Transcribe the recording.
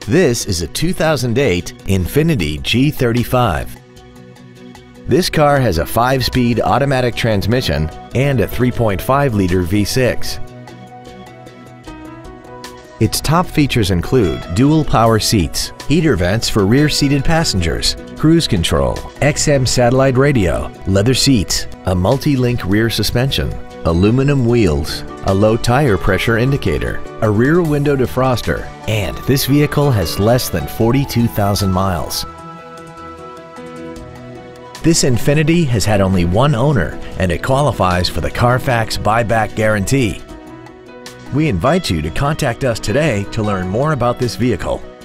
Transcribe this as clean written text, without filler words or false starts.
This is a 2008 Infiniti G35. This car has a 5-speed automatic transmission and a 3.5-liter V6. Its top features include dual power seats, heater vents for rear-seated passengers, cruise control, XM satellite radio, leather seats, a multi-link rear suspension, aluminum wheels, a low tire pressure indicator, a rear window defroster, and this vehicle has less than 42,000 miles. This Infiniti has had only one owner and it qualifies for the Carfax buyback guarantee. We invite you to contact us today to learn more about this vehicle.